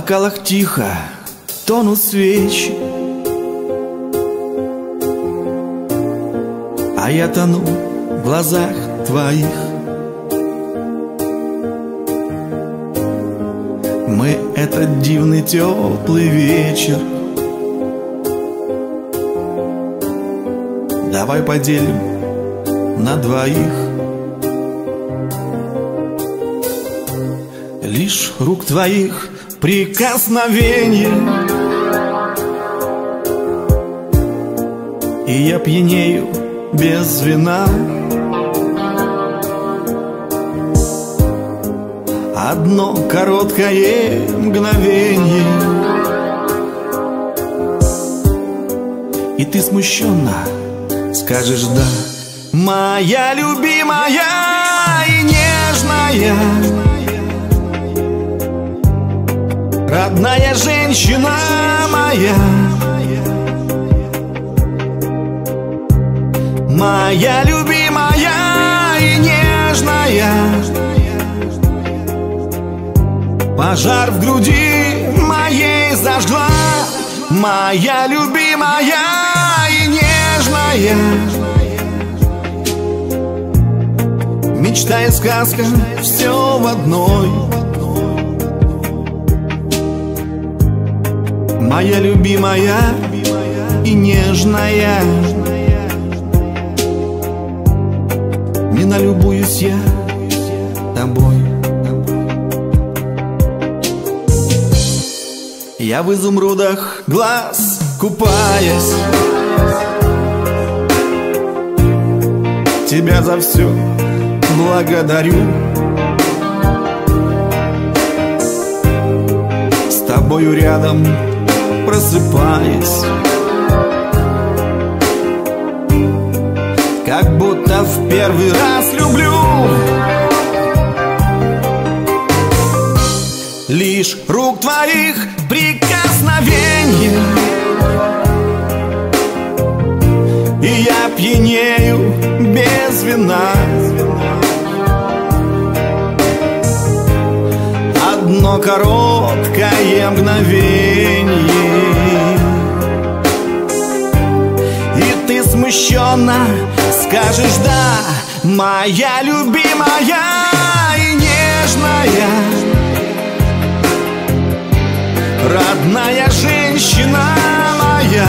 бокалах тихо тонут свечи, а я тону в глазах твоих. Мы этот дивный теплый вечер давай поделим на двоих. Лишь рук твоих прикосновение, и я пьянею без вина. Одно короткое мгновение, и ты смущенно скажешь «да». Моя любимая и нежная, родная женщина моя, моя любимая и нежная, пожар в груди моей зажгла. Моя любимая и нежная, мечта и сказка, все в одной. Моя любимая и нежная, не налюбуюсь я тобой. Я в изумрудах глаз купаясь, тебя за все благодарю. С тобою рядом просыпаясь, как будто в первый раз люблю. Лишь рук твоих прикосновение, и я пьянею без вина. Одно короткое мгновение, и ты смущенно скажешь «да». Моя любимая и нежная, родная женщина моя,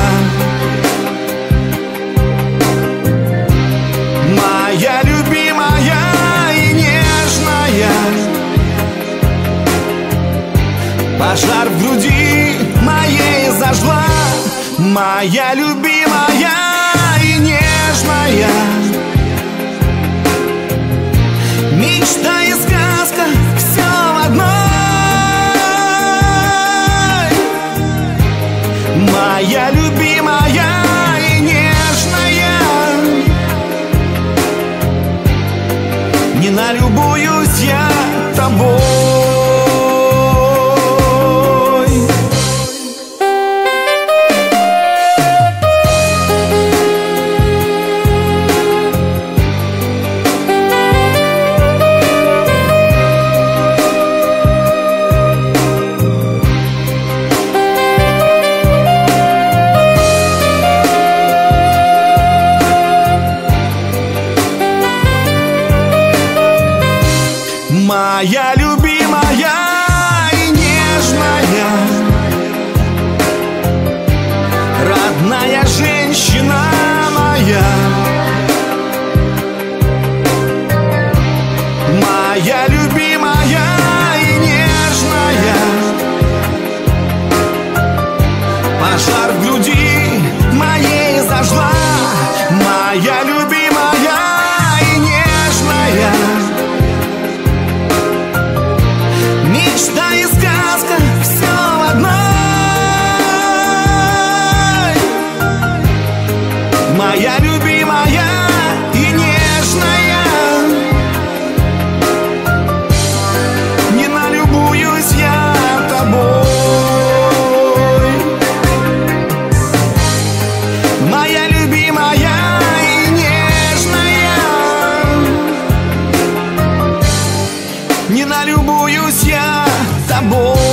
моя любимая и нежная, пожар в груди моей зажгла. Моя любимая и нежная, мечта и сказка, все в одной. Моя любимая и нежная, не налюбуюсь я тобой. Моя любимая и нежная, родная женщина моя, моя любимая и нежная, пожар в груди моей зажгла. Моя любимая и нежная, мечта и сказка, все в одной. Моя любимая и нежная, не налюбуюсь я тобой. Моя любимая и нежная, не налюбуюсь я тобой.